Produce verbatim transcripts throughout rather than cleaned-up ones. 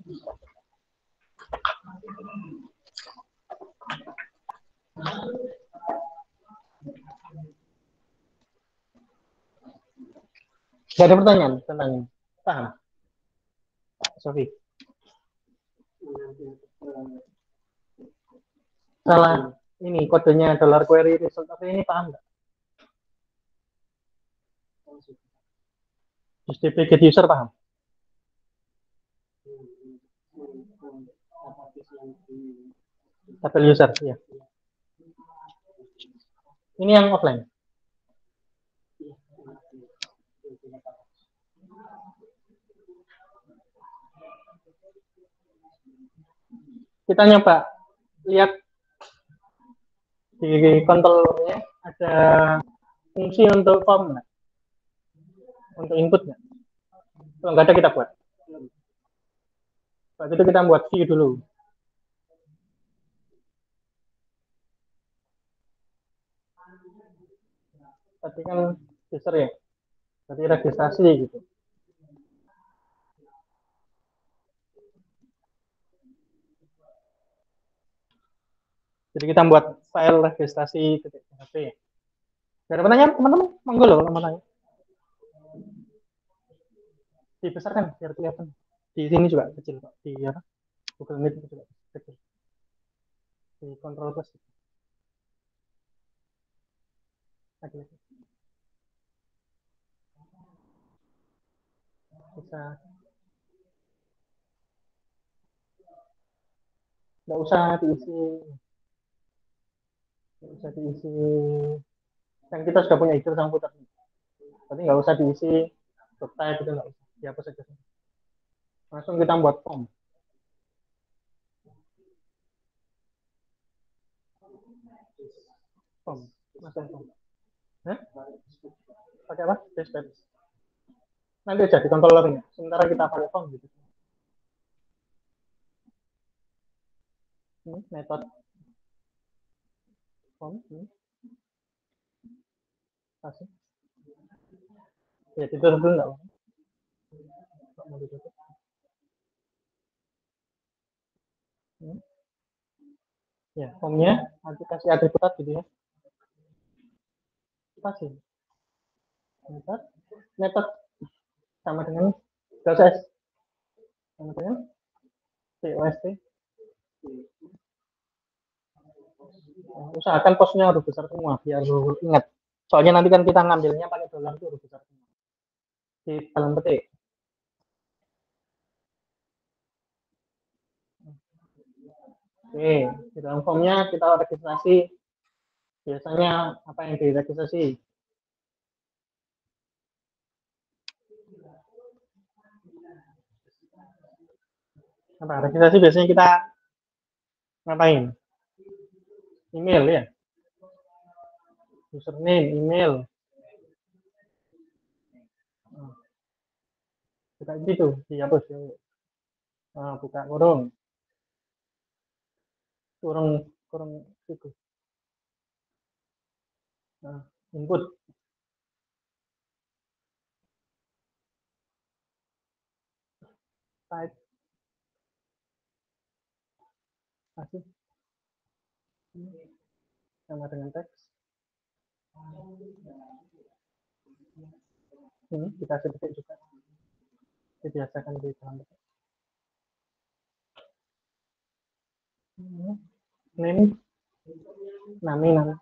Gak ada pertanyaan tentang ini. Paham? Sofi. Salah ini kodenya dollar query result tapi ini paham nggak? Justificate user paham? Tabel user ya. Ini yang offline. Kita nyoba lihat di kontrolnya ada fungsi untuk form nggak? Untuk input nggak? Kalau nggak ada kita buat. Waktu itu kita buat view dulu. Tadi kan user ya. Berarti registrasi gitu. Jadi kita buat file registrasi .php. Gak ada pertanyaan teman-teman? Monggo loh teman-teman. Dibesarkan biar kelihatan. Di sini juga kecil kok. Di apa? Google Meet juga kecil. Di control plus. Lagi lagi. Bisa. Nggak usah diisi. Nggak usah diisi. Kan kita sudah punya header sama footer. Tapi nggak usah diisi type itu nggak usah. Dihapus saja. Langsung kita buat form. Form. Langsung form. Hah? Pakai apa? Dashboard. Nanti aja di controllernya. Sementara kita pakai form gitu. Hmm, method form. Hmm. Kasih. Ya tidur dulu nggak apa-apa. Nggak mau ditutup. Hmm. Ya, formnya nanti kasih atribut gitu ya. Kasih. Method. Method sama dengan proses. Sama dengan post. Usahakan posnya harus besar semua biar ingat. Soalnya nanti kan kita ngambilnya pakai dolar itu harus besar semua. Di dalam petik. Oke, di dalam formnya kita registrasi. Biasanya apa yang diregistrasi? Apa registrasi biasanya kita ngapain? Email ya. Username, email. Buka gitu, dihapus. Nah, buka kurung. Kurung, kurung itu. Nah, input. Type. Kasih. Sama dengan teks. Ini kita sedikit juga. Dibiasakan di dalam petik. Name. Nami, nami.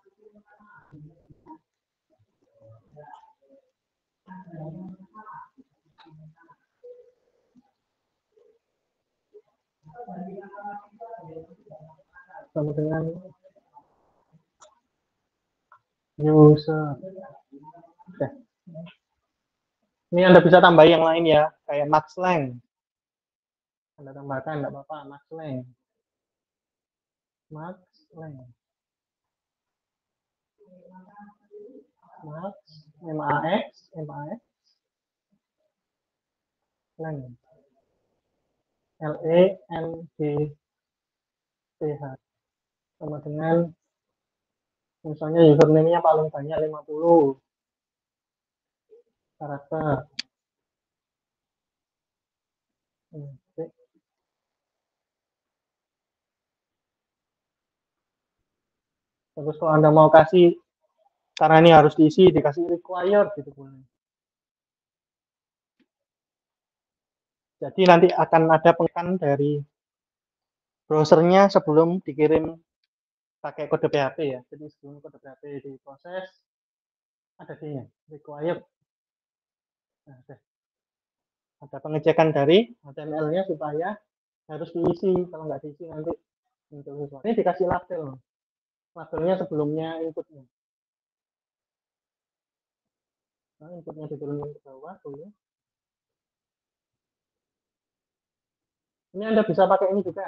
Sama dengan user. Oke. Ini Anda bisa tambah yang lain ya, kayak maxlang. Anda tambahkan, enggak apa-apa, maxlang. Maxlang. Max, M A X, M A X. Lang. L E N D T H. Sama dengan misalnya username-nya paling banyak lima puluh karakter. Oke. Terus kalau Anda mau kasih, karena ini harus diisi, dikasih required gitu boleh. Jadi nanti akan ada pengekan dari browsernya sebelum dikirim pakai kode P H P ya. Jadi sebelum kode P H P diproses, ada D-nya, required. Nah, ada pengecekan dari H T M L-nya supaya harus diisi. Kalau nggak diisi nanti muncul sesuatu. Ini dikasih label. Labelnya sebelumnya inputnya. Nah, inputnya diturunin ke bawah dulu. Ini Anda bisa pakai ini juga.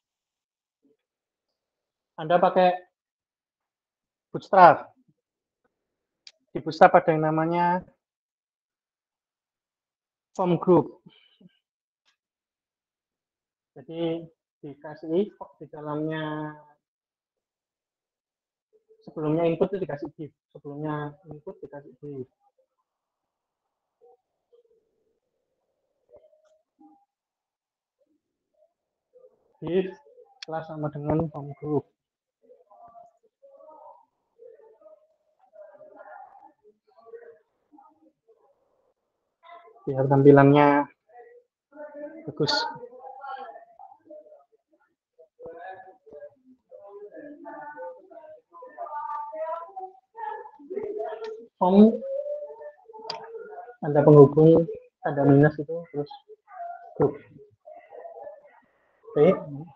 Anda pakai Bootstrap. Di Bootstrap ada yang namanya form group. Jadi dikasih di dalamnya, sebelumnya input itu dikasih div, sebelumnya input dikasih div. Div kelas sama dengan form group. Biar tampilannya bagus. Form ada penghubung, ada minus itu, terus group. Oke.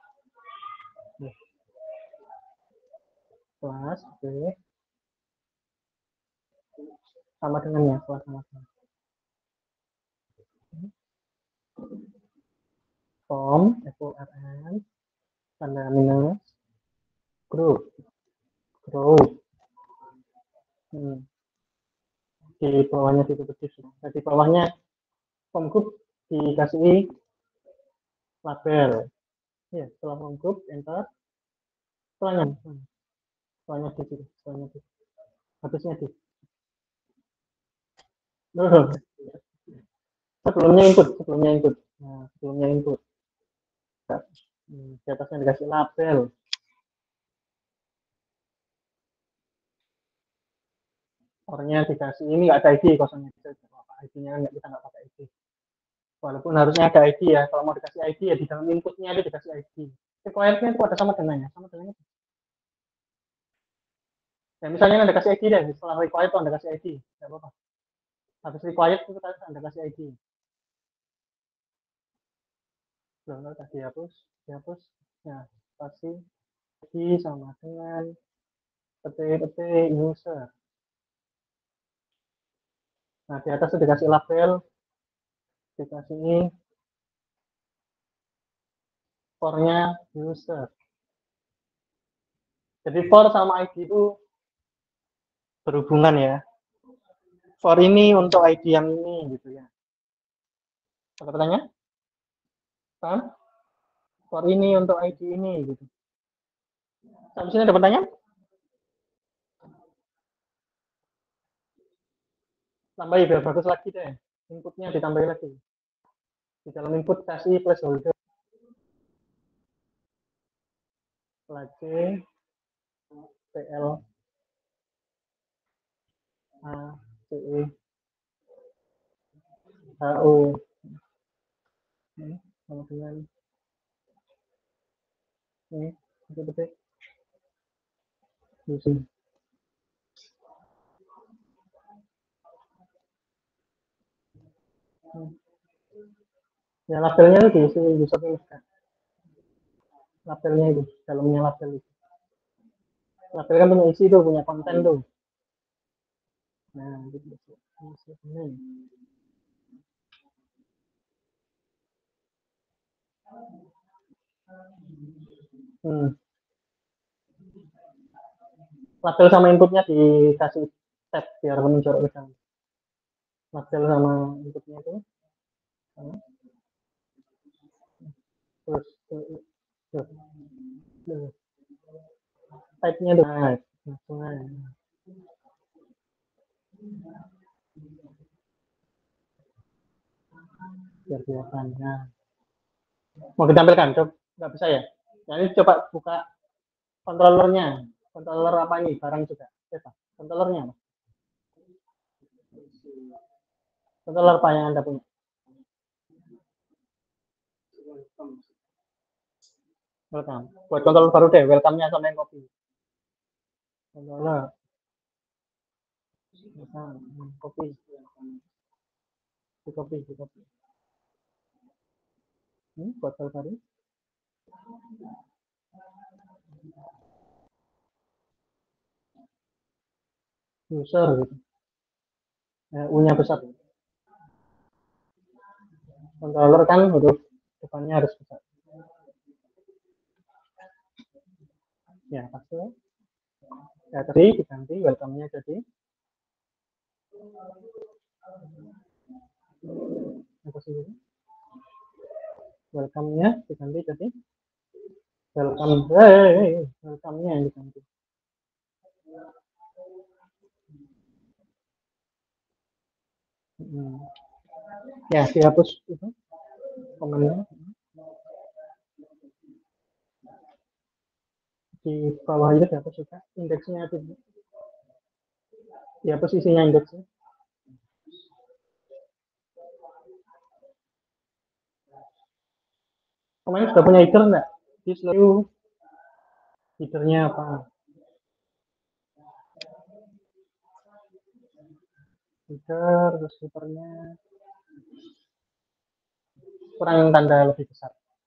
Kelas, oke. Sama dengan ya, kelas sama dengan. Form, F O R M, tanda minus, group, group. Hmm. Di bawahnya ditutup div. Nah, di bawahnya form group dikasih label. Ya, setelah form group, enter. Setelahnya, setelahnya di situ, setelahnya di, habisnya di. Sebelumnya input, sebelumnya input. Nah, sebelumnya input. Hmm, di atasnya dikasih label. Orangnya dikasih ini nggak ada I D, kosongnya I D-nya nggak, kita nggak pakai I D. Walaupun harusnya ada I D ya, kalau mau dikasih I D ya di dalam inputnya ada dikasih I D. Requirednya itu ada sama dengannya, sama dengannya. Ya, misalnya Anda kasih I D deh, setelah required itu Anda kasih I D, nggak apa-apa. Habis required itu Anda kasih I D. Belum tahu tadi dihapus, dihapus. Nah, pasti I D sama dengan pt user. Nah, di atas sudah dikasih label, dikasih ini for-nya user. Jadi for sama I D itu berhubungan ya. For ini untuk I D yang ini gitu ya. Ada pertanyaan? Paham? For ini untuk I D ini gitu. Sampai sini ada pertanyaan? Tambahin biar bagus lagi deh. Inputnya ditambahin lagi. Di dalam input kasih placeholder. Lagi P L A C E H O ini sama dengan ini betul-betul di sini. Ya labelnya itu diisi bisa tuliskan. Labelnya itu, dalamnya label itu. Label kan punya isi tuh, punya konten tuh. Nah, gitu. Ini. Hmm. Label sama inputnya dikasih tab biar menunjuk ke dalam. Label sama inputnya itu. Sama. Terus, terus, terus. terus. Type-nya tuh. Nah, langsung aja. Biar kelihatan. Nah. Mau ditampilkan? Coba nggak bisa ya? Nah, ini coba buka controllernya. Controller apa ini? Barang juga. Apa? Controllernya apa? Controller apa yang Anda punya? Welcome. Buat controller baru deh. Welcome-nya sama yang copy. Controller. Nah, copy. Di copy, di copy. Hmm, buat file baru. User gitu. Eh, U-nya besar. Controller kan huruf depannya harus besar. Ya, pasti. Ya, tadi diganti welcome-nya jadi apa sih ini? Welcome-nya diganti jadi welcome. Hey, welcome-nya yang diganti. Hmm. Ya, dihapus itu komennya. Di bawah itu dihapus juga. Indeksnya itu dihapus isinya indeksnya. Kemarin sudah punya header enggak? Di seluruh headernya apa? Header, terus headernya kurang tanda lebih besar.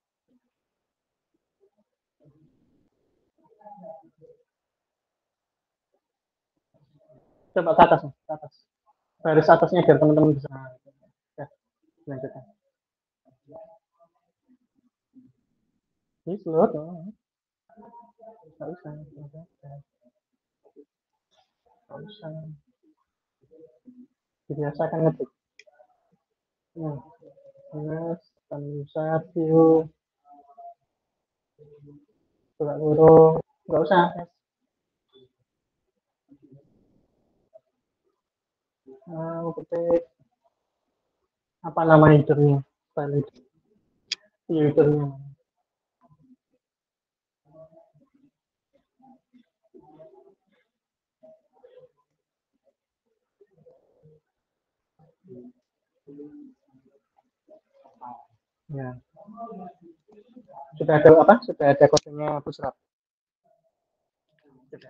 Coba ke atas, ke atas. Garis atasnya biar teman-teman bisa. Ya, lanjutkan. Ini slot, oh. Nggak usah, nggak usah. Dibiasakan ngetik. Nah, terus bisa view, buka kurung, nggak usah. Nah, ketik apa nama headernya? File headernya. Ya. Sudah ada apa? Sudah ada kodenya Bootstrap. Sudah.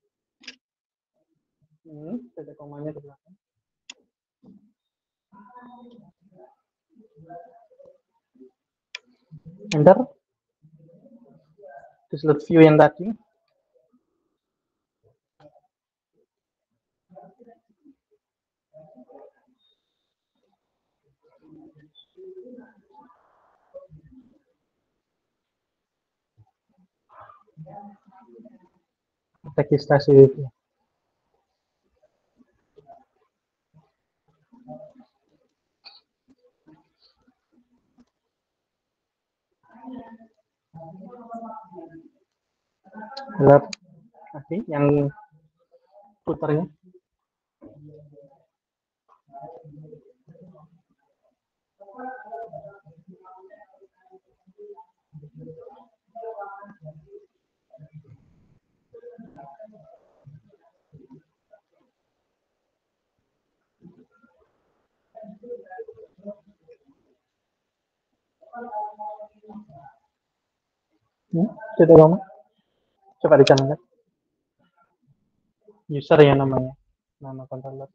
Hmm, sudah komanya di belakang. Enter. Di slot view yang tadi. Registrasi itu. Gelap tadi yang putarnya. Hmm, sudah kamu? Coba dicantumkan. User ya namanya. Nama controller.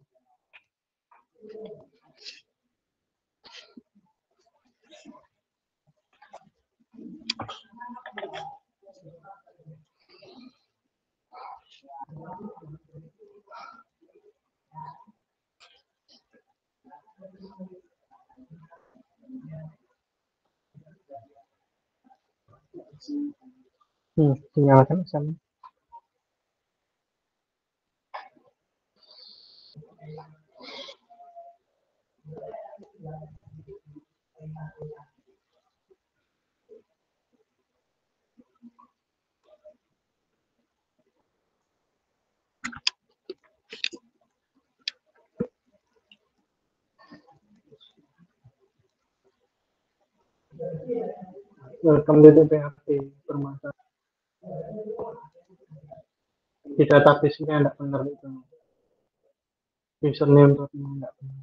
Hmm, dinyalakan sama. Welcome to P H P bermasalah. di database-nya enggak benar itu. Username password-nya enggak benar.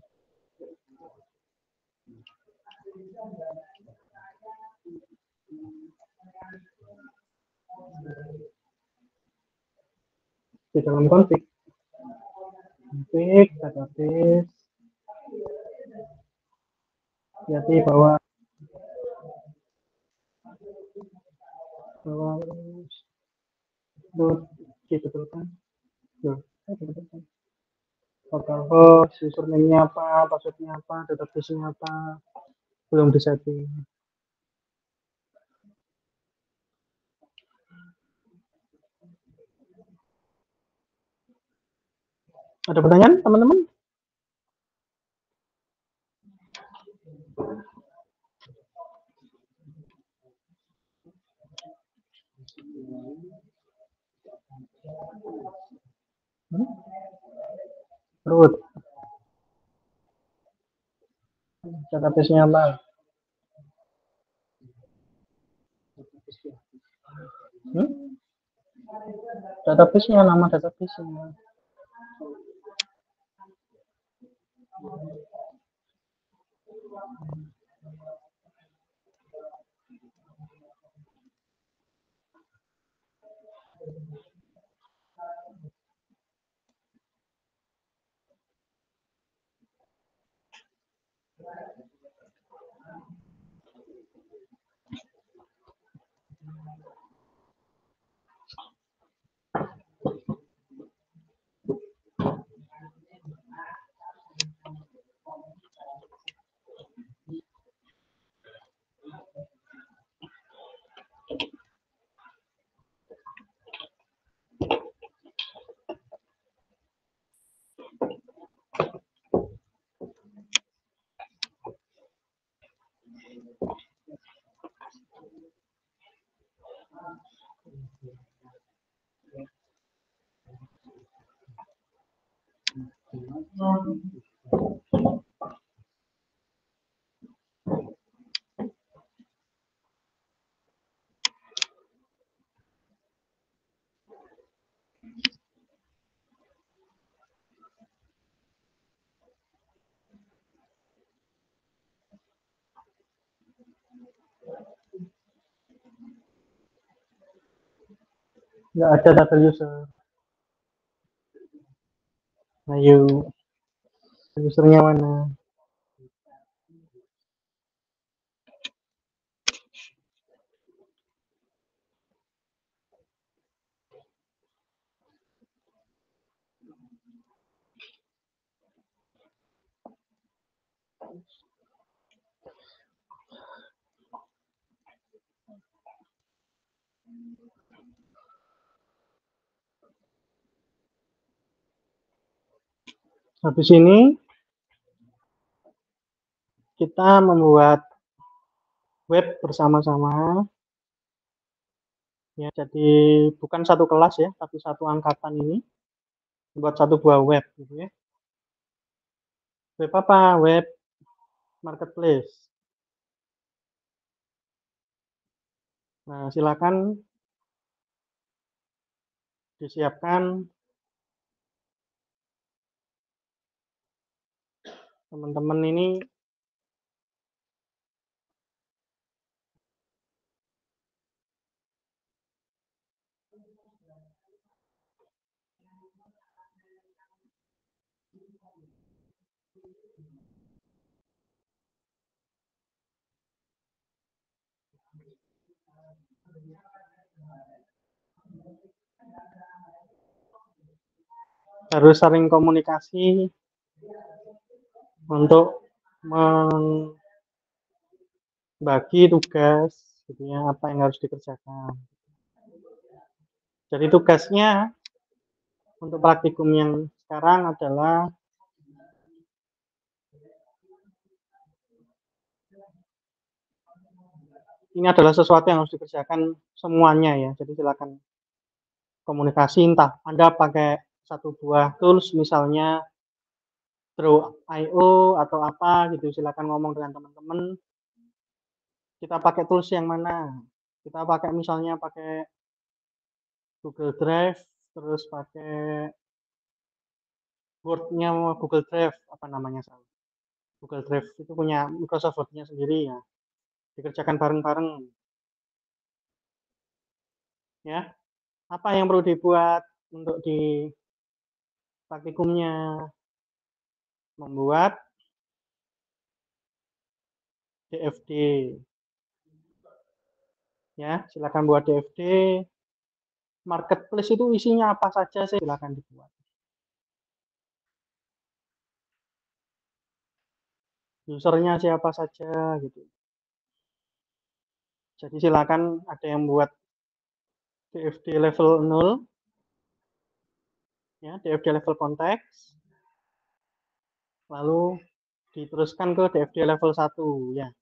Di dalam config config database hati bahwa bahwa itu dibetulkan loh dibetulkan localhost username-nya apa, password-nya apa, database-nya apa, belum disetting. Ada pertanyaan teman-teman? Hmm? Root database-nya apa? Hmm? Database-nya, nama database-nya. Nggak ada data user. Ayo, usernya mana? Habis ini kita membuat web bersama-sama. Ya, jadi bukan satu kelas ya, tapi satu angkatan ini buat satu buah web gitu ya. Web apa? Web marketplace. Nah, silakan disiapkan teman-teman ini harus sering komunikasi untuk membagi tugas gitu ya, apa yang harus dikerjakan. Jadi tugasnya untuk praktikum yang sekarang adalah ini adalah sesuatu yang harus dikerjakan semuanya ya. Jadi silakan komunikasi, entah Anda pakai satu buah tools misalnya Draw titik i o atau apa gitu, silakan ngomong dengan teman-teman. Kita pakai tools yang mana? Kita pakai misalnya pakai Google Drive, terus pakai Word-nya Google Drive, apa namanya salah. Google Drive itu punya Microsoft Word-nya sendiri ya. Dikerjakan bareng-bareng. Ya. Apa yang perlu dibuat untuk di praktikumnya? Membuat D F D. Ya, silakan buat D F D. Marketplace itu isinya apa saja sih? Silakan dibuat. Usernya siapa saja gitu. Jadi silakan ada yang buat D F D level nol, ya, D F D level konteks, lalu diteruskan ke D F D level satu, ya.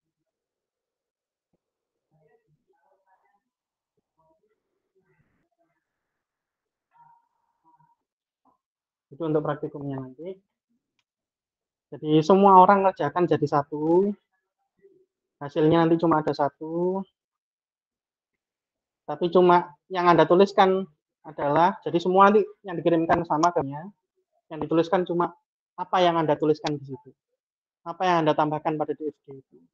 Itu untuk praktikumnya nanti. Jadi semua orang kerjakan jadi satu, hasilnya nanti cuma ada satu, tapi cuma yang Anda tuliskan adalah, jadi semua nanti yang dikirimkan sama gamenya, yang dituliskan cuma apa yang Anda tuliskan di situ. Apa yang Anda tambahkan pada D F D itu.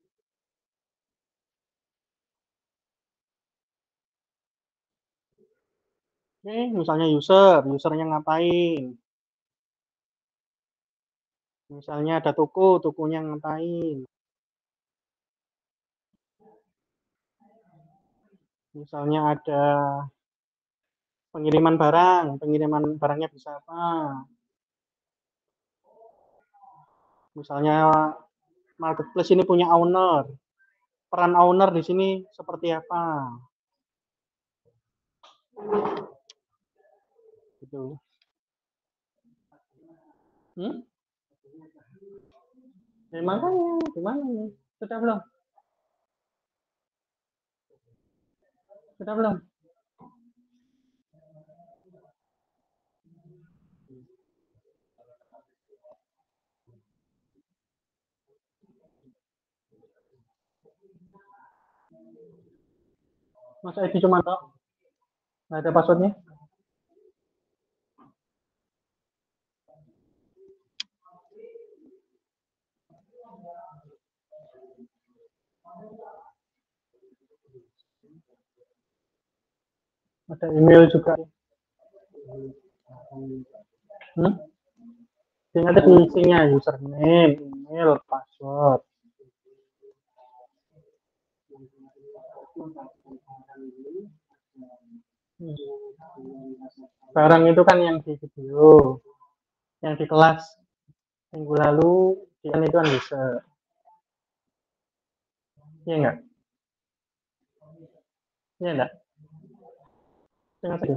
Oke, misalnya user, usernya ngapain. Misalnya ada toko, tokonya ngapain. Misalnya ada pengiriman barang, pengiriman barangnya bisa apa. Misalnya marketplace ini punya owner, peran owner di sini seperti apa. Gitu. Hmm? Ya, makanya, gimana nih? Sudah belum? Sudah belum? Masa itu cuma tok? Nggak ada passwordnya? Ada email juga. Hmm? Ingat tadi isinya username, email, password. Barang itu kan yang di video, yang di kelas minggu lalu, kan itu kan bisa. Iya enggak? Iya enggak? Ingat tadi.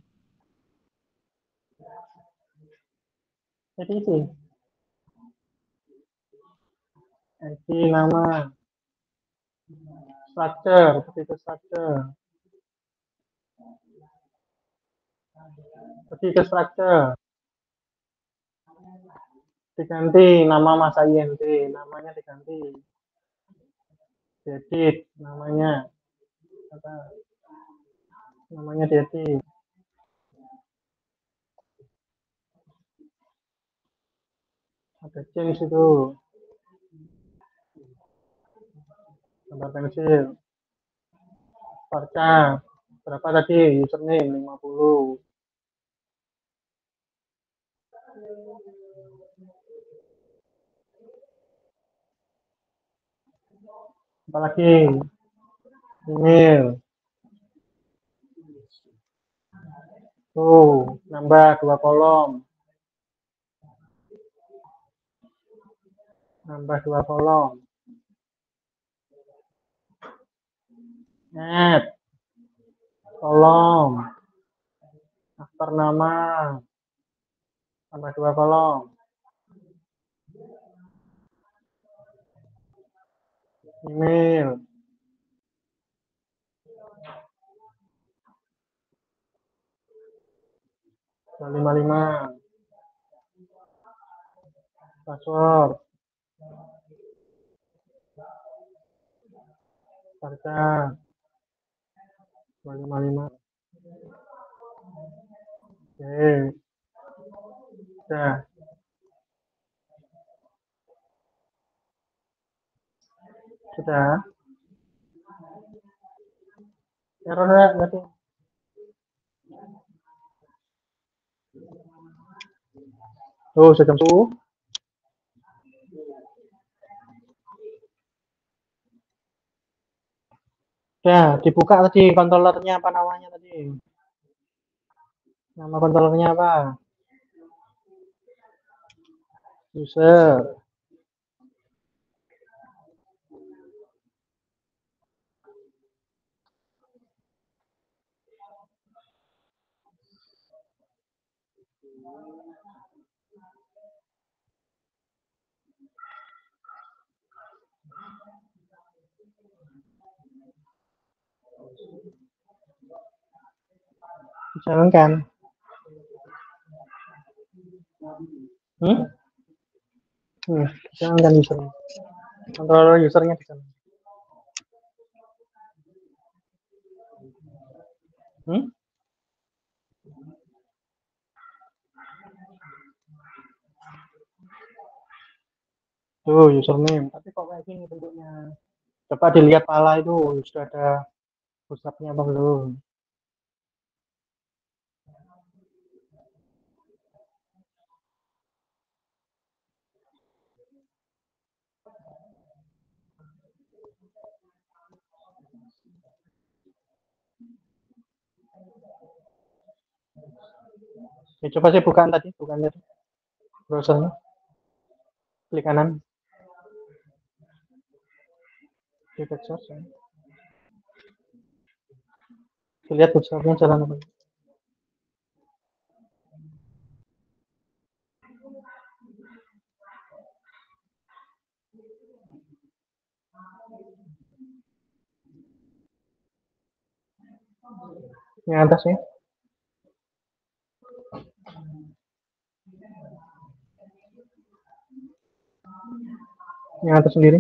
Jadi isi. Isi nama. Structure, seperti itu structure. Seperti itu structure. Diganti nama masa I N T, namanya diganti. Edit namanya. Apa? Namanya diedit. Ada change itu. Gambar pensil. Baca. Berapa tadi? Username lima puluh. Apalagi? Email. Tuh, nambah dua kolom. Nambah dua kolom. Add. Kolom. After nama. Tambah dua kolom. Email. dua lima lima. Password. Baca. dua lima lima. Oke. Sudah. Sudah. Error enggak berarti? Tuh, sudah tuh. Ya, dibuka tadi controllernya apa namanya tadi? Nama controllernya apa? User. Dijalankan. Hmm? Hmm, dijalankan usernya. Controller usernya dijalankan. Hmm? Tuh, username. Tapi kok kayak gini bentuknya? Coba dilihat pala itu, sudah ada pusatnya apa belum? Ya, coba sih bukaan tadi, bukan tadi. Browsernya. Klik kanan. Di source. Ya. Lihat browsernya jalan apa. Yang atasnya. Yang atas sendiri.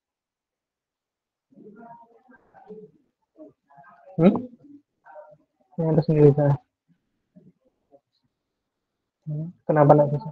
Hmm? Yang atas sendiri saya. Hmm. Kenapa nggak bisa?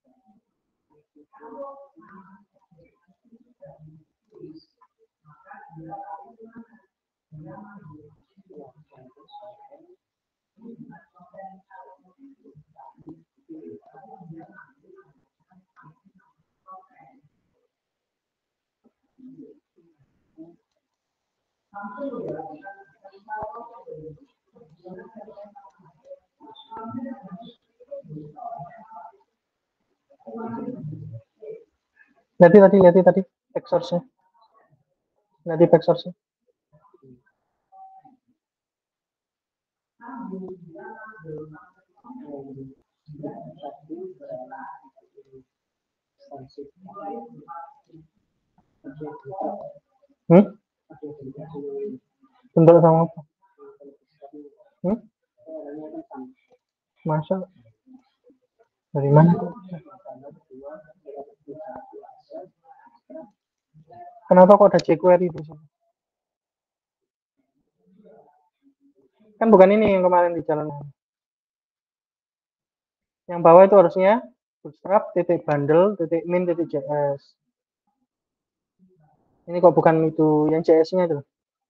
Nanti tadi, nanti tadi text source-nya. Nanti text source-nya. Hmm? Bentuk sama apa? Hmm? Masa? Dari mana? Kenapa kok ada jQuery di sini? Kan bukan ini yang kemarin di jalan. Yang bawah itu harusnya bootstrap titik bundle titik min titik js. Ini kok bukan itu yang js-nya itu.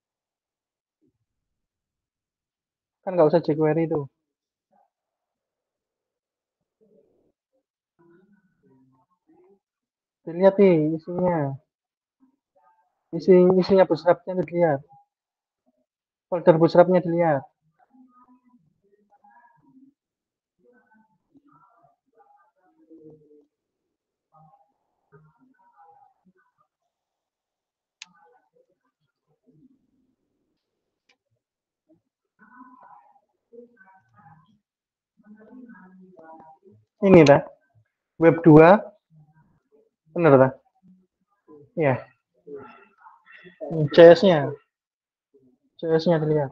Kan nggak usah jQuery itu. Dilihat nih isinya. Isi isinya bootstrapnya dilihat. Folder bootstrapnya dilihat. Ini dah. Web dua. Bener dah. Iya. js-nya. js-nya dilihat.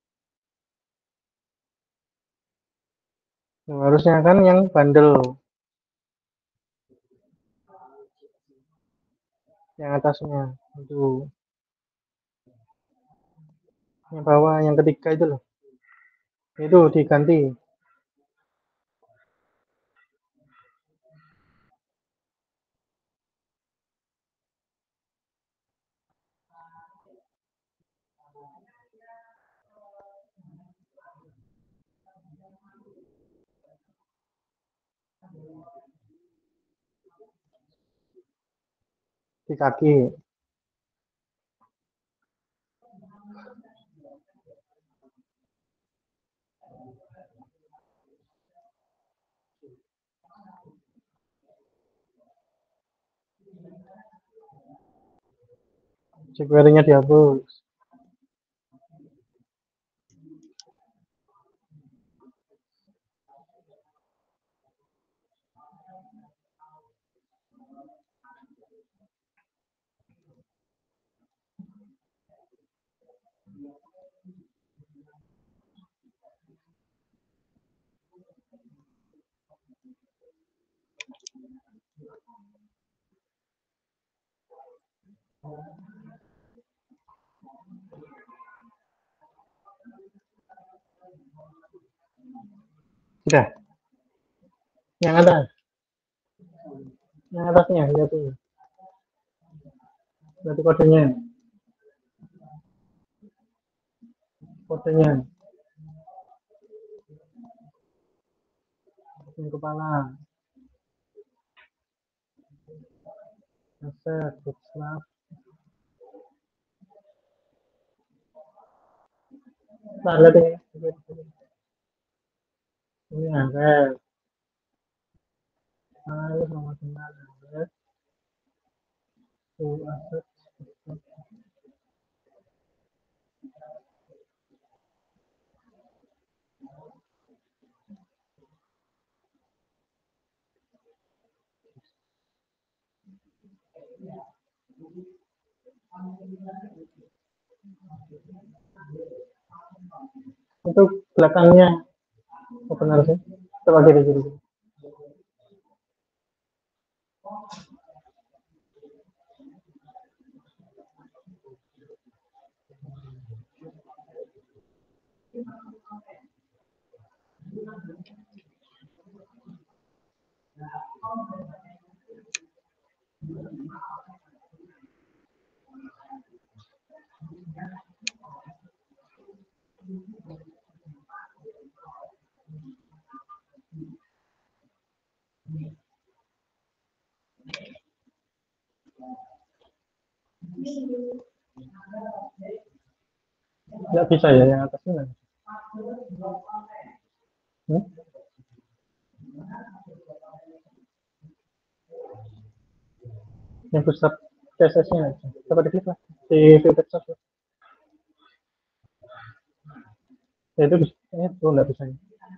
Nah, harusnya kan yang bundle. Yang atasnya. Itu. Yang bawah, yang ketiga itu loh. Itu diganti. Di kaki. jQuery-nya dihapus. Sudah. Yang atas. Yang atasnya, lihat tuh. Berarti kodenya. Kodenya. Yang kepala. Aset, bootstrap. Nah, lihat ini. Ini aset. File sama dengan aset. Full aset. Itu belakangnya oh, benar sih. Coba kiri kiri. Nggak bisa ya yang atasnya. Hmm? Yang bootstrap C S S-nya aja. Coba diklik lah di view text. Ya itu bisa. Eh, itu nggak bisa.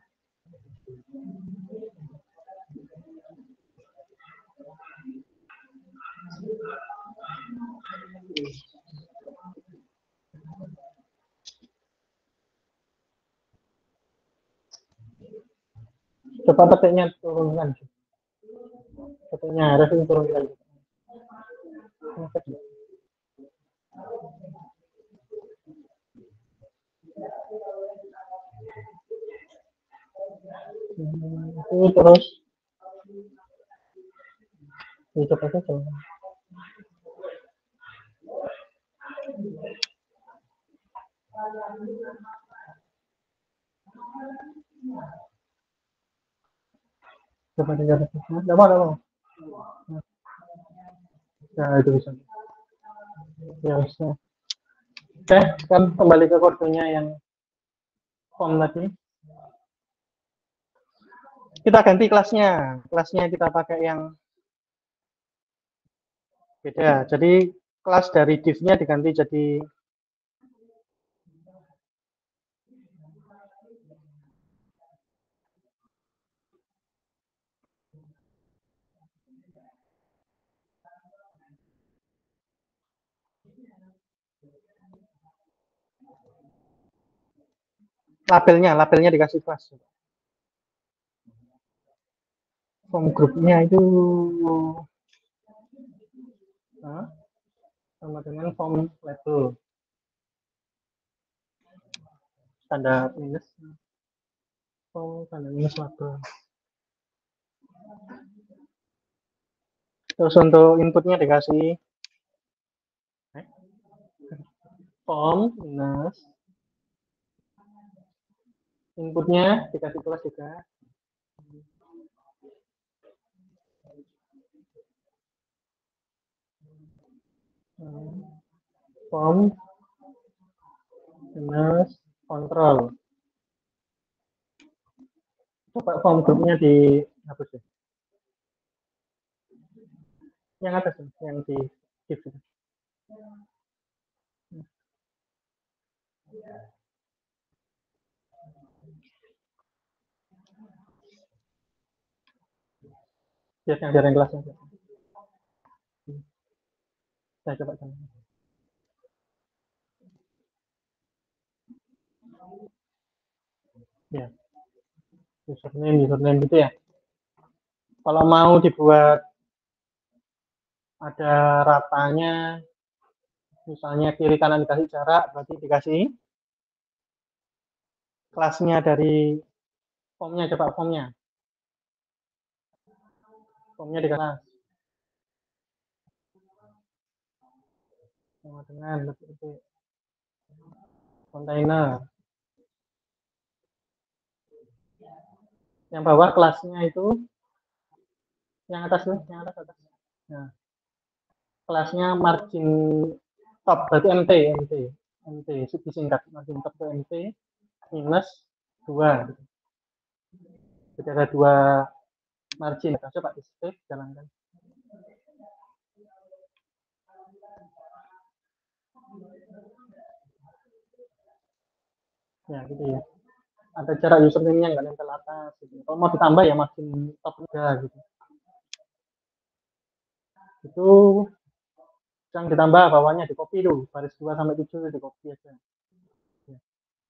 Coba petiknya turunkan. Petiknya harus turunkan. Itu terus coba saja. Coba dengar. Tidak apa, tidak apa. Nah, itu bisa. Ya, bisa. Oke, kan kembali ke kodenya yang form tadi. Kita ganti kelasnya. Kelasnya kita pakai yang beda. Jadi kelas dari div-nya diganti jadi labelnya, labelnya dikasih kelas. Form grupnya itu nah, sama dengan form label. Tanda minus. Form tanda minus label. Terus untuk inputnya dikasih form minus inputnya dikasih kelas juga. Form minus kontrol. Coba form grupnya dihapus ya. Yang atas yang di shift itu. Biar yang dari kelasnya. Saya coba kan. Ya. Username, username gitu ya. Kalau mau dibuat ada ratanya, misalnya kiri kanan dikasih jarak, berarti dikasih kelasnya dari formnya, coba formnya. Formnya di kelas. Sama dengan seperti kontainer. Yang bawah kelasnya itu, yang atas tuh, yang atas atas. Nah, kelasnya margin top, berarti M T, M T, M T, disingkat margin top itu M T minus dua. Jadi ada dua margin. Coba di save, jalankan. Ya, gitu ya. Ada cara username-nya nggak nempel atas. Gitu. Kalau mau ditambah ya margin top juga gitu. Itu yang ditambah bawahnya di copy dulu, baris dua sampai tujuh di copy aja. Ya.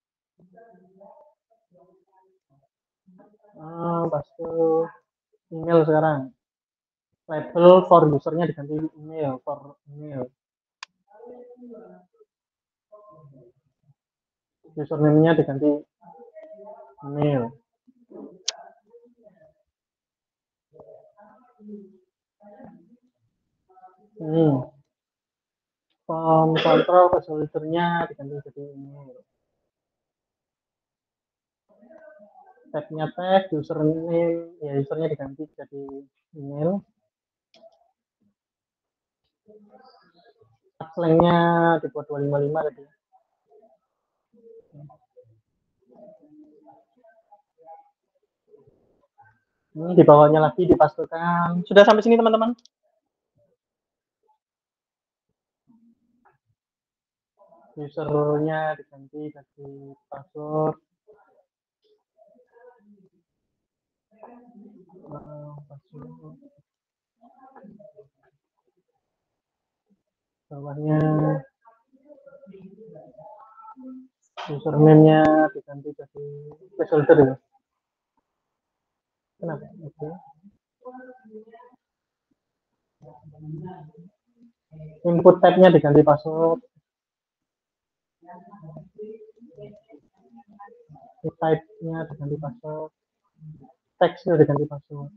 Ah, pastu email sekarang. Label for usernya diganti email, for email. Username-nya diganti email. Hmm. Form control usernya diganti jadi email. Tag-nya tag, username, ya usernya diganti jadi email. Slangnya dibuat dua lima lima tadi. Hmm, di bawahnya lagi dipastikan. Sudah sampai sini teman-teman? Usernya diganti jadi password. Uh, password. Bawahnya username-nya diganti jadi placeholder ya. Kenapa? Oke. Input tab-nya diganti password. Type-nya diganti password. Text-nya diganti password.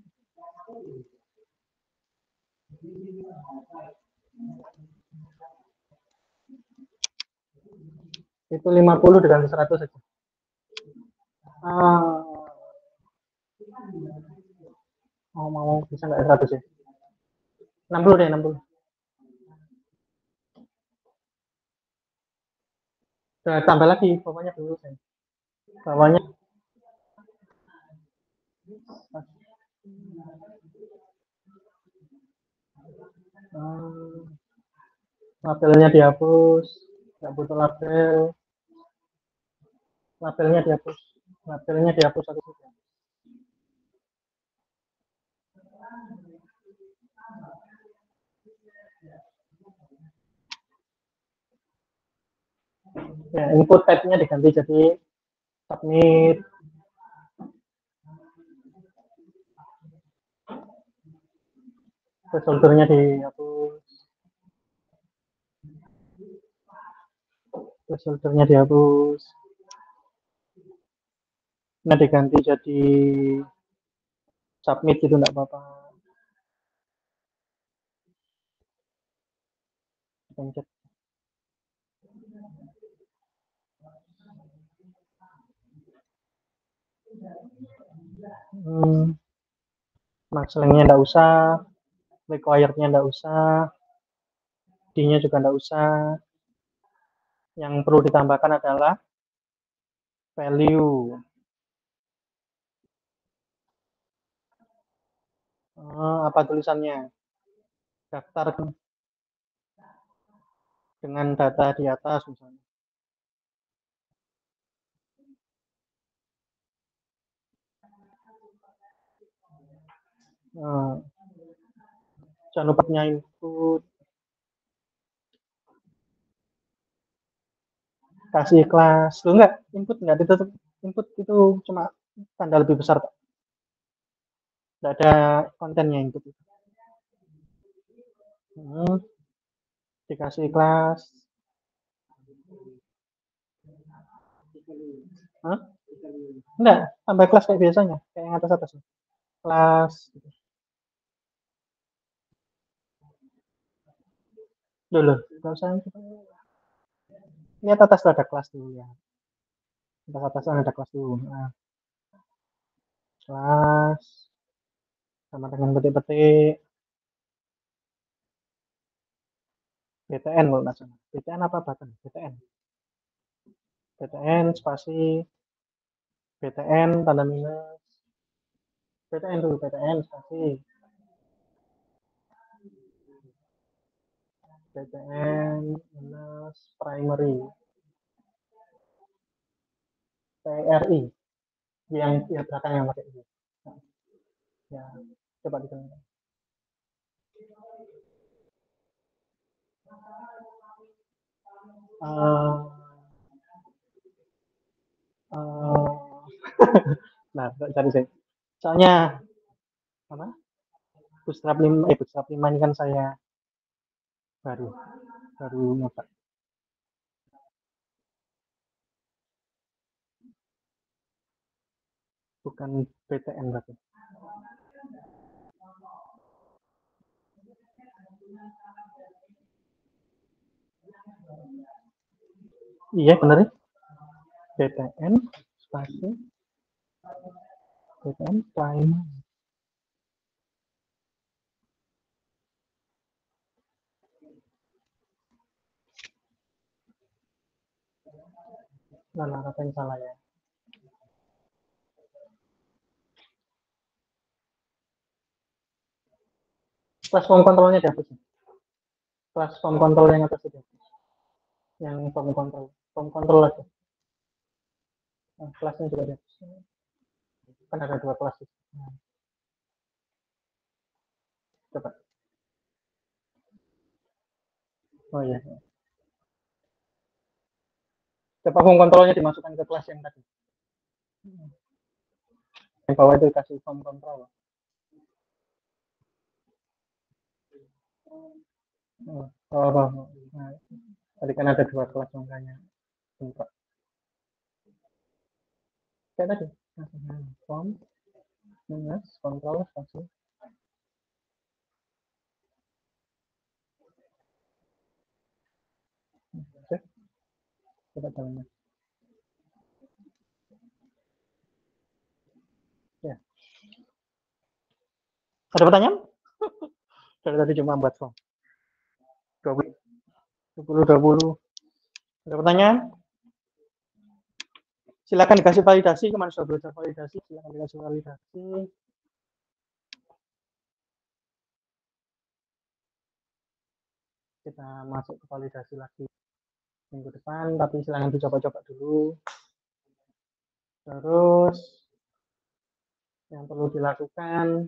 Itu lima puluh diganti seratus saja. Ah. Oh, mau bisa nggak seratus ya? enam puluh deh, enam puluh. Nah, tambah lagi, bawahnya dulu saya. Bawahnya hmm, labelnya dihapus, nggak butuh label. Labelnya dihapus, labelnya dihapus satu saja. Ya, input tab-nya diganti jadi submit. Placeholder-nya dihapus. Placeholder-nya dihapus. Nah, diganti jadi submit itu enggak apa-apa. Pencet. Hmm, Maxlengnya nggak usah, required-nya nggak usah, D-nya juga nggak usah. Yang perlu ditambahkan adalah value. Oh, apa tulisannya? Daftar dengan data di atas misalnya. Nah, jangan lupa input, kasih kelas. Lu enggak, input enggak ditutup. Input itu cuma tanda lebih besar, Pak. Enggak ada kontennya input itu. Hmm, dikasih kelas. Hah? Enggak, tambah kelas kayak biasanya, kayak yang atas-atas. Kelas. Dulu, enggak usah. Lihat atas ada kelas dulu ya. Atas-atas ada kelas dulu. Nah, kelas sama dengan petik-petik B T N kalau nggak salah. B T N apa bahkan? B T N. B T N spasi B T N tanda minus. B T N dulu, B T N spasi B T N minus primary P R I yang yang belakang yang pakai itu. Nah, ya, coba dikeluarkan. Uh, uh, nah, cari saya. Soalnya apa? Bootstrap lima, eh Bootstrap lima ini kan saya baru baru nyoba. Bukan B T N berarti. Iya benar ya. B T N spasi B T N prime. Mana apa yang salah ya? Kelas form controlnya dihapus. Kelas form control yang atas itu. Yang form control. Form control aja. Nah, kelasnya juga dihapus. Kan ada dua kelas. Nah, coba. Oh iya. Coba form controlnya dimasukkan ke kelas yang tadi. Yang bawah itu kasih form control. Oh, oh, oh. Nah, tadi kan ada dua kelas makanya. Coba. Kayak tadi. Form minus control kasih. Oke. Coba jalannya. Ya. Ada pertanyaan? Dari tadi cuma buat form. dua puluh, dua puluh, dua puluh. Ada pertanyaan? Silakan dikasih validasi. Kemana sudah belajar validasi? Silakan dikasih validasi. Kita masuk ke validasi lagi minggu depan, tapi silakan dicoba-coba dulu. Terus yang perlu dilakukan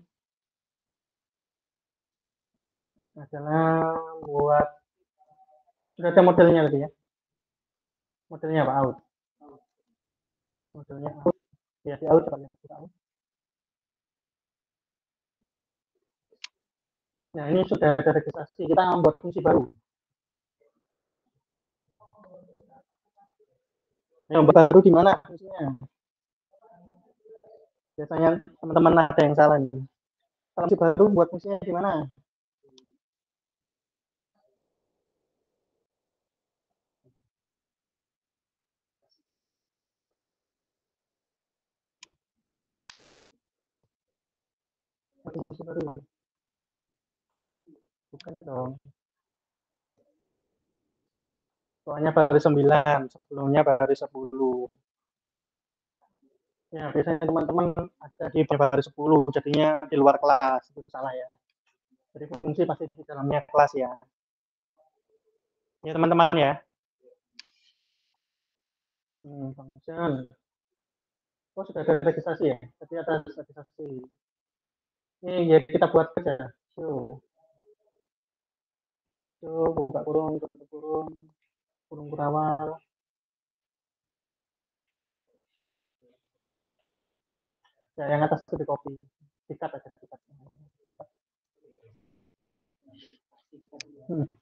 adalah buat, sudah ada modelnya tadi ya, modelnya apa? Out, modelnya out ya, di out coba ya, out. Nah ini sudah ada registrasi, kita membuat fungsi baru. Yang baru di mana fungsinya? Biasanya teman-teman ada yang salah nih. Kalau fungsi baru buat fungsinya di mana? posisi baru. Bukan dong. Soalnya baru sembilan, sebelumnya baru sepuluh. Ya, biasanya teman-teman ada di baru sepuluh, jadinya di luar kelas. Itu salah ya. Jadi fungsi pasti di dalamnya kelas ya. Ya teman-teman ya. Hmm, function. Oh, sudah ada registrasi ya? Tadi ada registrasi. Ini ya kita buat saja. So, so buka kurung, tutup kurung, kurung kurawal. Ya, yang atas itu di copy. Sikat aja, sikat. Hmm.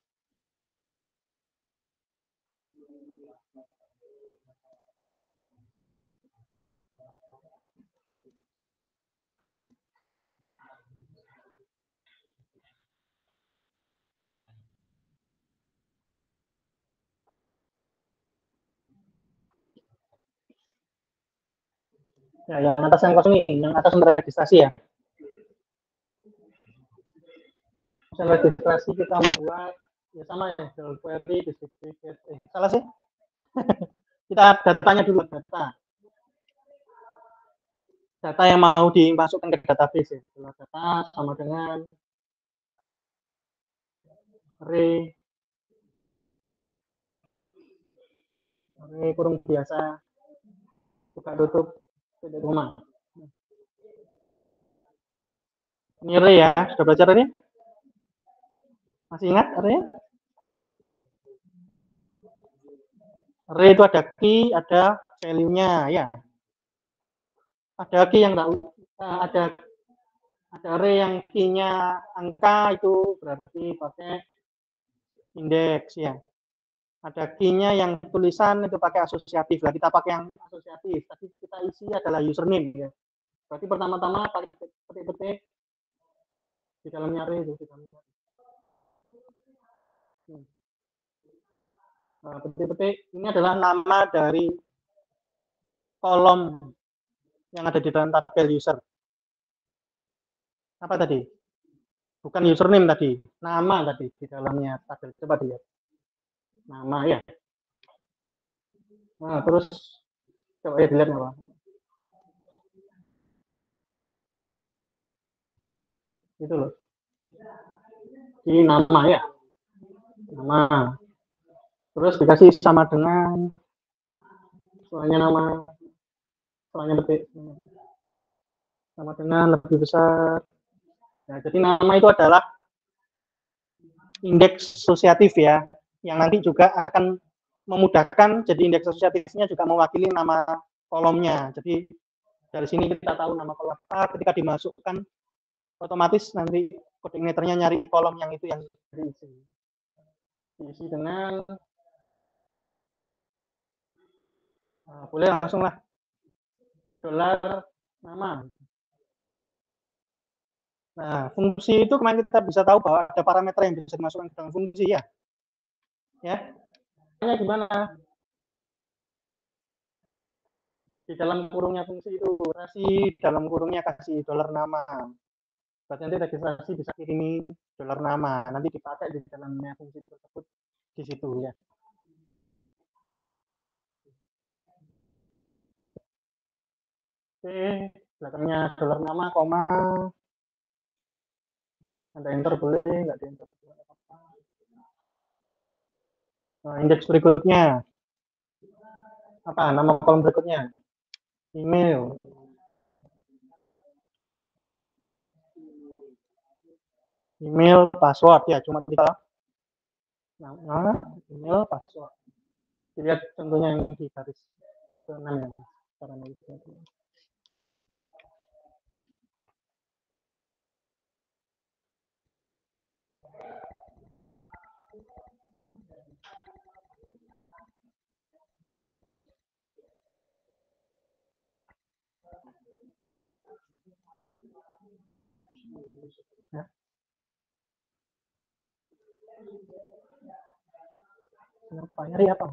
Ya, yang atas yang kosong ini, yang atas registrasi ya. Yang registrasi kita membuat ya sama ya, query, distributed. Eh, salah sih. Kita datanya dulu, data. Data yang mau dimasukkan ke database ya. Data sama dengan array, array kurung biasa, buka tutup, titik koma. Ini array ya, sudah belajar ini? Masih ingat array? Array itu ada key, ada value-nya ya. Ada key yang enggak ada ada array yang key-nya angka, itu berarti pakai indeks ya. Ada key-nya yang tulisan itu pakai asosiatif. Lah kita pakai yang asosiatif. Tapi kita isi adalah username ya. Berarti pertama-tama paling petik-petik di dalamnya array itu. Hmm. Nah, petik-petik ini adalah nama dari kolom yang ada di dalam tabel user. Apa tadi? Bukan username tadi, nama tadi di dalamnya tabel. Coba dilihat. Nama ya. Nah, terus coba ya dilihat nama. Itu loh. Ini nama ya. Nama. Terus dikasih sama dengan soalnya nama, soalnya detik. Sama dengan lebih besar. Nah, jadi nama itu adalah indeks asosiatif ya, yang nanti juga akan memudahkan. Jadi indeks asosiatifnya juga mewakili nama kolomnya. Jadi dari sini kita tahu nama kolom apa, ketika dimasukkan otomatis nanti koordinatornya nyari kolom yang itu yang diisi. Diisi dengan nah, boleh langsung lah dolar nama. Nah, fungsi itu kemarin kita bisa tahu bahwa ada parameter yang bisa dimasukkan ke dalam fungsi ya. Ya. Ini gimana? Di dalam kurungnya fungsi itu kasih dalam kurungnya kasih dolar nama. Berarti nanti registrasi bisa kirimi dolar nama, nanti dipakai di dalamnya fungsi tersebut di situ ya. Oke, belakangnya dolar nama, koma. Ada enter boleh, nggak di enter. Nah, indeks berikutnya. Apa nama kolom berikutnya? Email. Email, password ya, cuma kita nama, email, password. Lihat contohnya yang di garis keenam ya. Cara nulisnya. Ya. Apa? Nyari apa?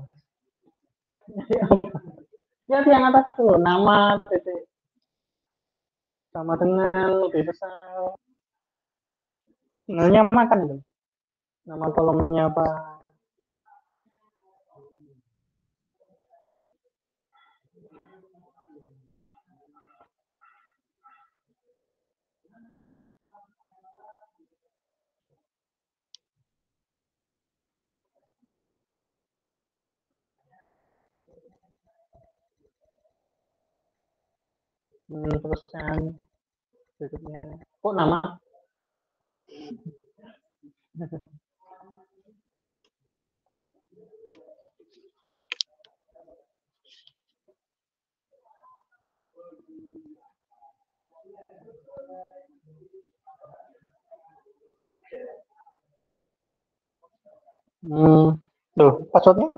Ya yang atas tuh nama titik sama dengan lebih besar. Finalnya makan itu. Nama kolomnya apa? Hmm, terus yang berikutnya. Kok nama? Hmm, tuh passwordnya.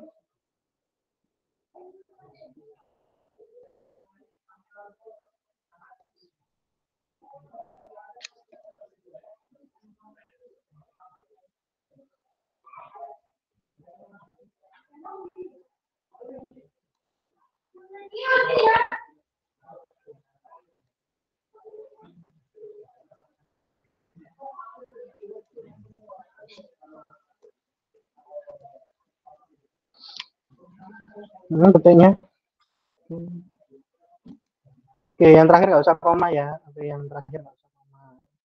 Hmm, ketiknya. Hmm. Oke, yang terakhir nggak usah koma ya. Oke, yang terakhir nggak usah koma.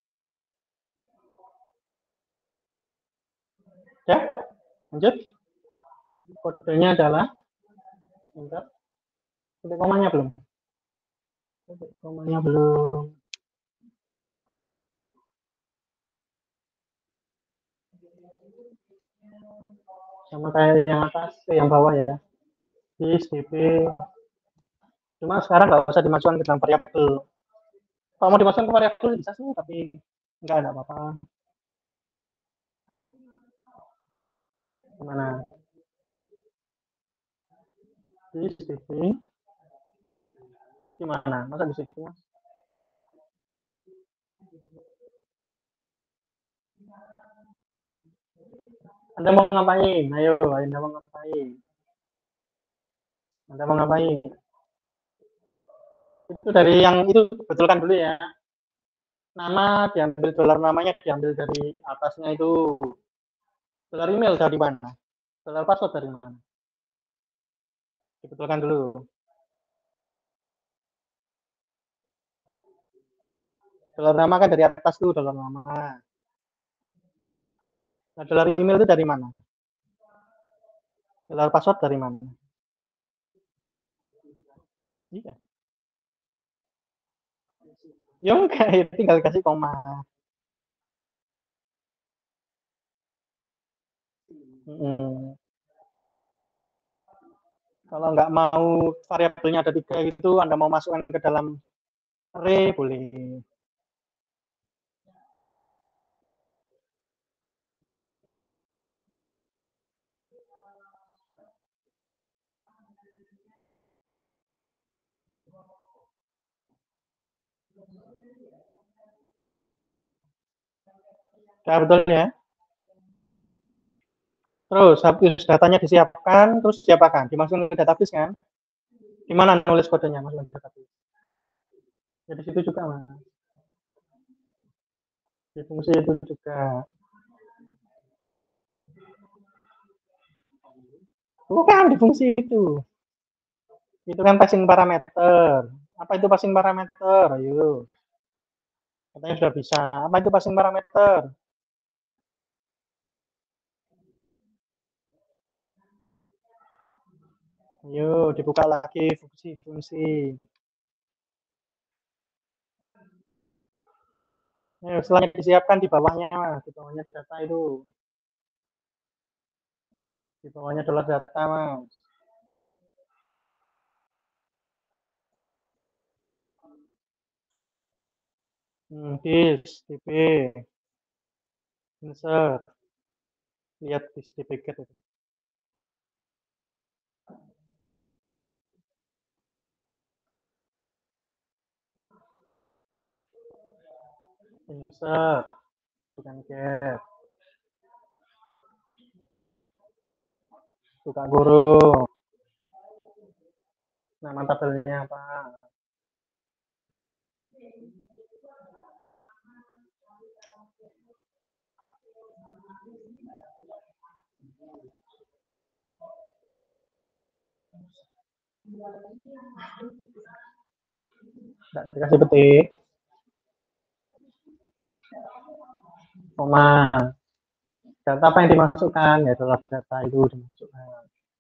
Ya, lanjut. Kodenya adalah, bentar, titik komanya belum. Titik komanya belum. Sama kayak yang atas, eh, yang bawah ya. Dis, dp. Cuma sekarang nggak usah dimasukkan ke dalam variabel. Kalau mau dimasukkan ke variabel bisa sih, tapi nggak ada apa-apa. Gimana? Dis, dp. Gimana? Masa di situ? Anda mau ngapain? Ayo, Anda mau ngapain? Anda mau ngapain? Itu dari yang itu betulkan dulu ya. Nama diambil, dolar namanya diambil dari atasnya itu. Dolar email dari mana? Dolar password dari mana? Dibetulkan dulu. Dolar nama kan dari atas tuh, dolar nama. Nah, dolar email itu dari mana? Dolar password dari mana? Iya. Ya enggak, tinggal kasih koma. Hmm. Kalau nggak mau variabelnya ada tiga itu, Anda mau masukkan ke dalam array, boleh. Ya, betul ya. Terus habis datanya disiapkan, terus siapakan? Dimasukkan ke database kan? Gimana nulis kodenya masuk ke database? Jadi situ juga mas. Di fungsi itu juga. Bukan di fungsi itu. Itu kan passing parameter. Apa itu passing parameter? Ayo. Katanya sudah bisa. Apa itu passing parameter? Ayo, dibuka lagi fungsi-fungsi. Ayo, setelah disiapkan di bawahnya, mas. Di bawahnya data itu. Di bawahnya adalah data, mas. Hmm, dis, dp, insert. Lihat di dp get itu. Insert, bukan get. Buka guru. Nama tabelnya apa? Nggak dikasih petik, koma. Data apa yang dimasukkan? Ya itulah data itu dimasukkan.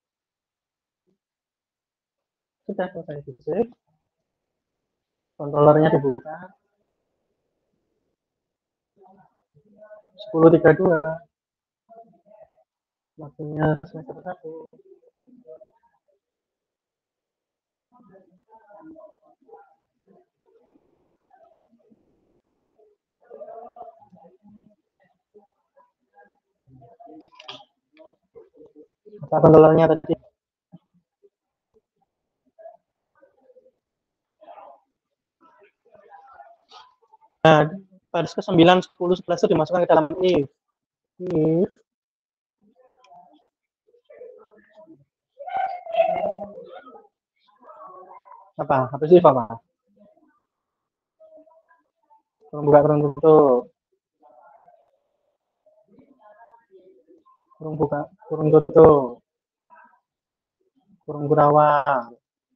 Sudah selesai fisik. Controllernya dibuka. sepuluh tiga puluh dua. Waktunya semester satu. Apa controllernya tadi? Nah, baris ke sembilan, sepuluh, sebelas itu dimasukkan ke dalam if. If apa? Apa sih apa? Kurung buka, kurung tutup. Kurung buka, kurung tutup. Kurung kurawal.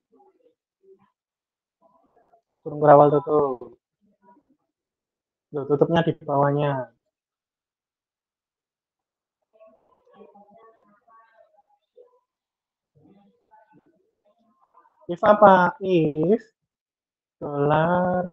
Kurung kurawal tutup. Loh, tutupnya di bawahnya. If apa? If dolar.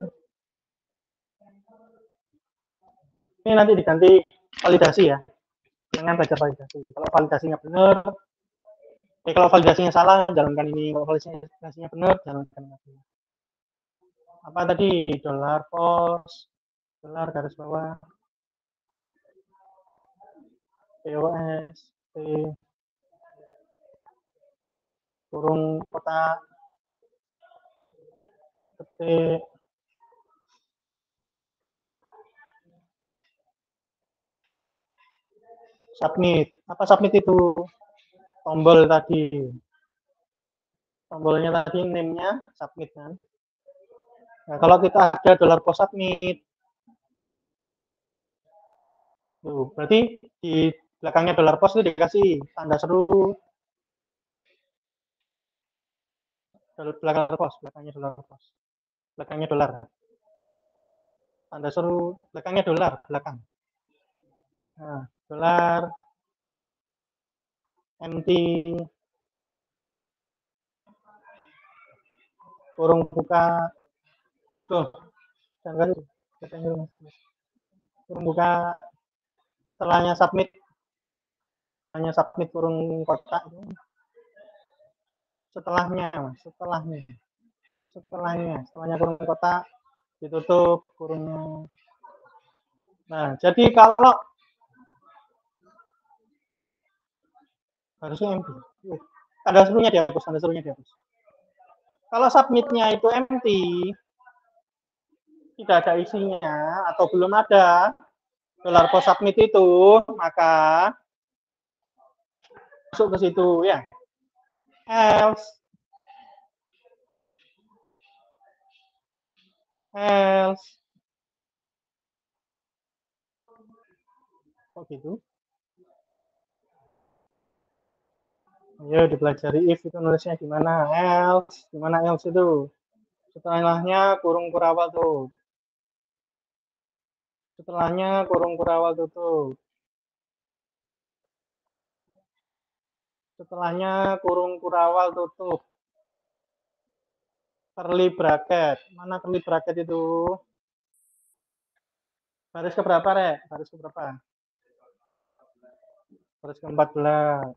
Ini nanti diganti validasi ya. Jangan baca validasi. Kalau validasinya benar, eh kalau validasinya salah, jalankan ini. Kalau validasinya benar, jalankan ini. Apa tadi? Dolar pos, dolar garis bawah, P O S, P, kurung kotak, ketik, submit. Apa submit itu? Tombol tadi. Tombolnya tadi name-nya submit kan. Nah, kalau kita ada dolar pos submit, tuh, berarti di belakangnya dolar pos itu dikasih tanda seru. Belakang pos, belakangnya dolar pos. Belakangnya dolar. Tanda seru, belakangnya dolar, belakang. Nah, dolar, M T, kurung buka, tuh, jangan kurung buka, setelahnya submit, hanya submit kurung kotak, setelahnya, setelahnya, setelahnya, setelahnya kurung kotak, ditutup kurungnya. Nah, jadi kalau harusnya empty. Tanda serunya dihapus, tanda serunya dihapus. Kalau submitnya itu empty, tidak ada isinya atau belum ada dolar pos submit itu, maka masuk ke situ ya. Else, else, kok gitu? Ayo dipelajari if itu nulisnya gimana, else, gimana else itu? Setelahnya kurung kurawal tuh. Setelahnya kurung kurawal tutup. Setelahnya kurung kurawal tutup. Curly bracket. Mana curly bracket itu? Baris ke berapa, Rek? Baris ke berapa? Baris ke empat belas.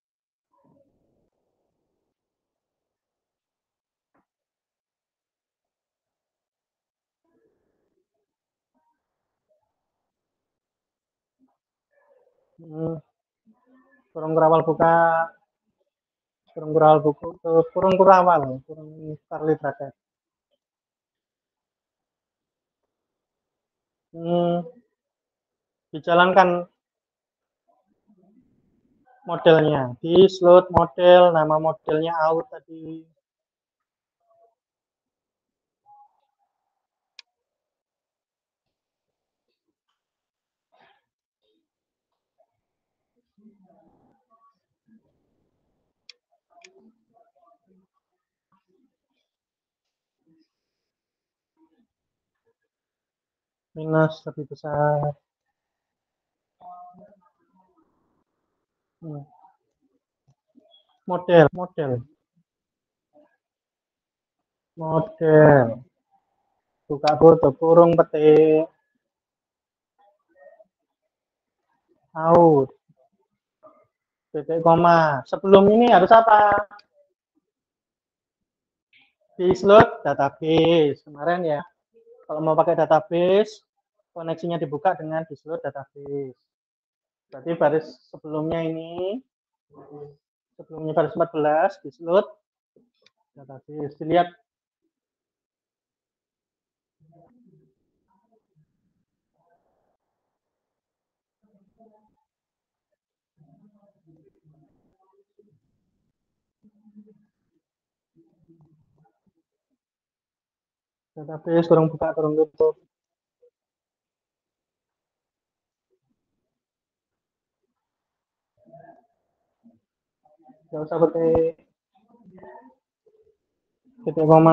Hmm. Kurung kurawal buka. Kurung kurawal buku. Kurung kurawal. Kurung curly bracket. Hmm. Dijalankan modelnya. Di slot model, nama modelnya out tadi. minus lebih besar. Hmm. Model, model, model. Buka tutup kurung petik. Out. Titik koma. Sebelum ini harus apa? Di slot database. Kemarin ya. Kalau mau pakai database, koneksinya dibuka dengan di slot database. Berarti baris sebelumnya ini, sebelumnya baris empat belas, di slot database. Dilihat. Database, kurang buka, kurang tutup. Nggak usah petik titik koma.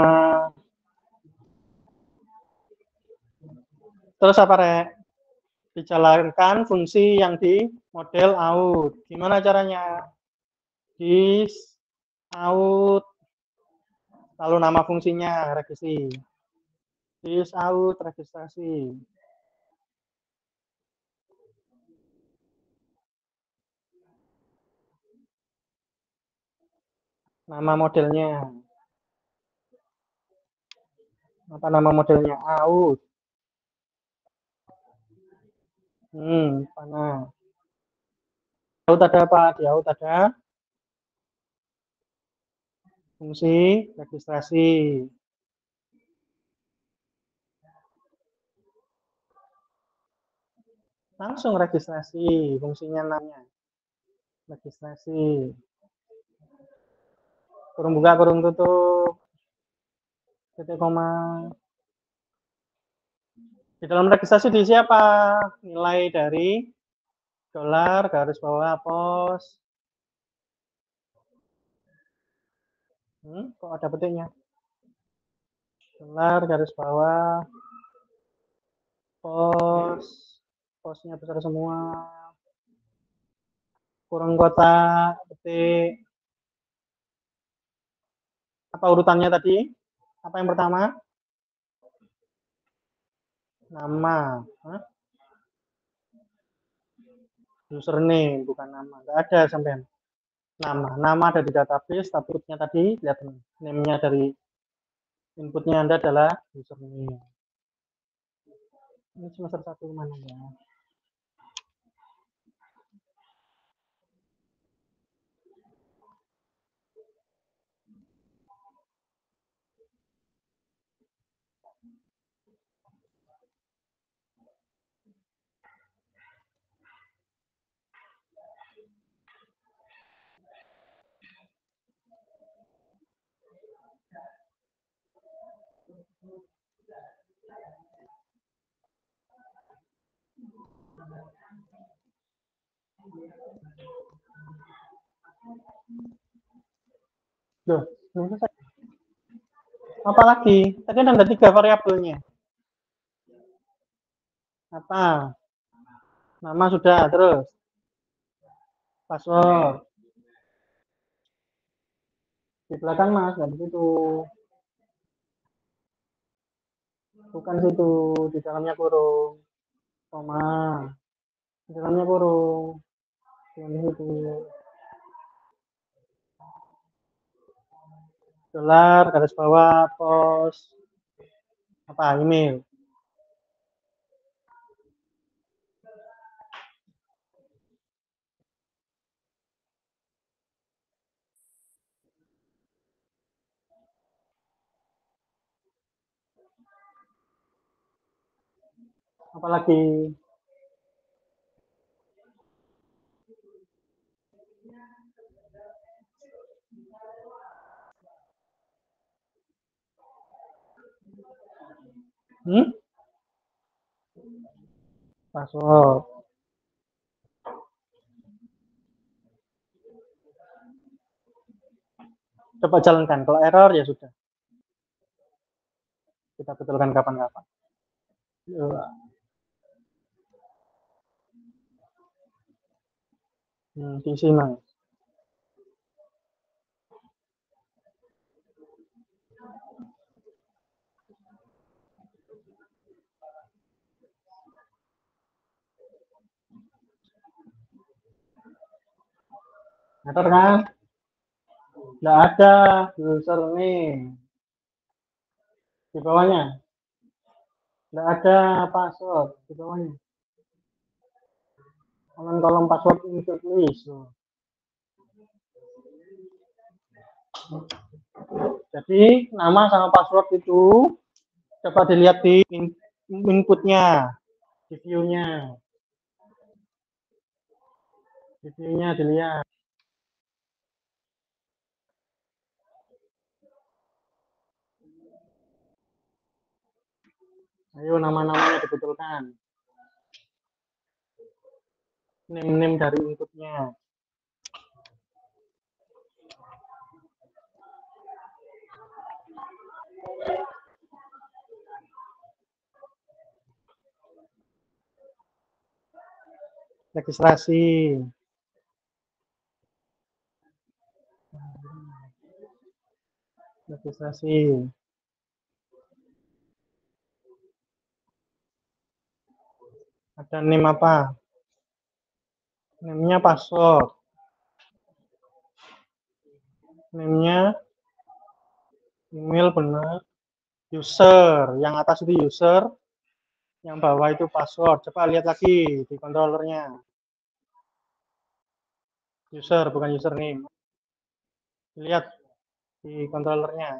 Terus apa, Rek? Dijalankan fungsi yang di model out. Gimana caranya? Dis out, lalu nama fungsinya registrasi. Dis out registrasi. Nama modelnya. Apa nama modelnya? Out. Hmm, mana? Out ada apa? Di out ada fungsi registrasi. Langsung registrasi, fungsinya namanya registrasi. Kurung buka, kurung tutup. Titik koma. Di dalam registrasi diisi apa? Nilai dari dolar, garis bawah, pos. Hmm, kok ada petiknya? Dolar, garis bawah, pos. Posnya besar semua. Kurung kotak, petik. Apa urutannya tadi? Apa yang pertama? Nama. Hah? Username, bukan nama. Nggak ada sampai nama. Nama ada di database, tapi inputnya tadi, lihat name-nya dari inputnya Anda adalah username. Ini semester satu mana ya? Loh, apa lagi? Tadi ada tiga variabelnya. Apa? Nama sudah, terus password. Di belakang mas, nggak begitu. Bukan situ, di dalamnya kurung. Koma. Di dalamnya kurung. Di situ. Dolar, garis bawah, pos. Apa? Email. Apalagi? Hmm? Password. Coba jalankan. Kalau error ya sudah. Kita betulkan kapan-kapan. Hmm, P C Mas. Ntar kan? Nggak ada username di bawahnya. Nggak ada password di bawahnya. Kolom kolom password insert list. Jadi nama sama password itu coba dilihat di inputnya, di view-nya, di view-nya dilihat. Ayo nama-namanya dibetulkan. Name-name dari inputnya. Registrasi. Registrasi. Ada name apa? Name-nya password. Name-nya email benar. User. Yang atas itu user. Yang bawah itu password. Coba lihat lagi di controllernya. User, bukan username. Lihat di controllernya.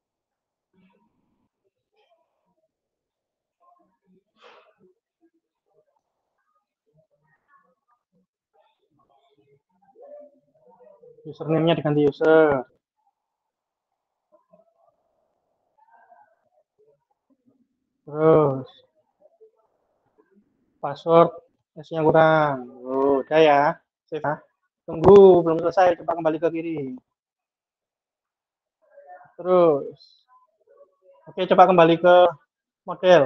Username-nya diganti user. Terus password S-nya kurang. Oh, udah ya. Save ya. Tunggu, belum selesai. Coba kembali ke kiri. Terus. Oke, coba kembali ke model.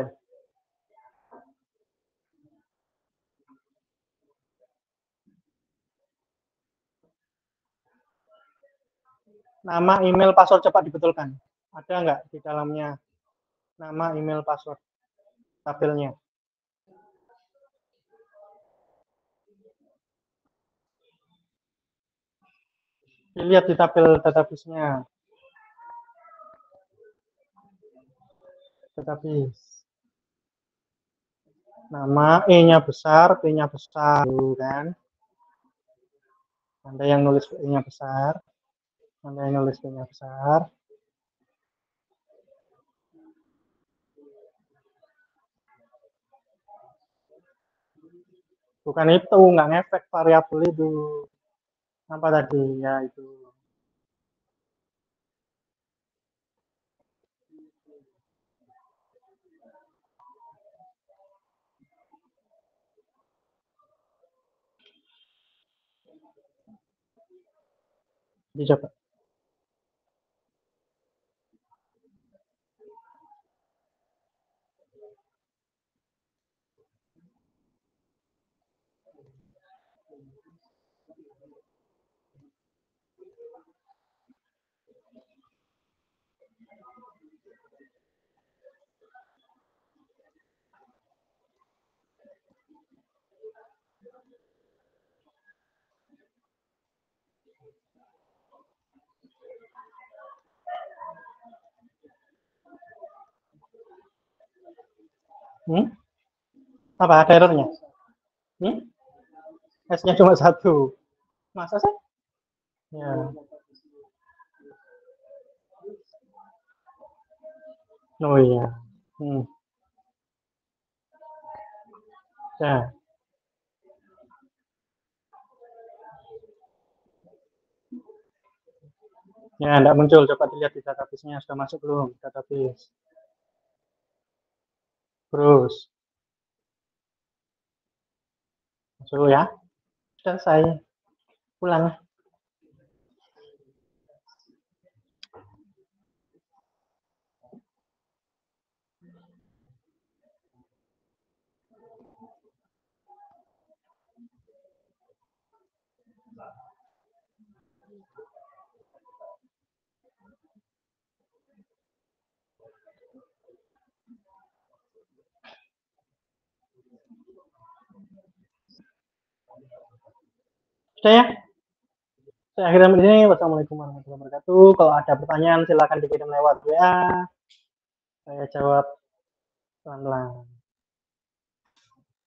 Nama, email, password cepat dibetulkan. Ada nggak di dalamnya nama, email, password tabelnya? Dilihat di tabel database-nya. Database. Nama, E-nya besar, P-nya besar, kan? Ada yang nulis E-nya besar, ada yang nulis P-nya besar. Bukan itu, nggak ngefek variabel itu. Apa tadi? Ya itu. Dicoba. Hmm? Apa ada errornya? Hmm? S-nya cuma satu. Masa sih? Ya. Oh iya. Hmm. Ya. Ya, enggak muncul. Coba dilihat di database-nya sudah masuk belum? Database. Terus. Masuk ya. Selesai. Pulang. Sudah ya? Saya akhiri sampai di sini. Wassalamualaikum warahmatullahi wabarakatuh. Kalau ada pertanyaan silakan dikirim lewat W A. Saya jawab pelan-pelan.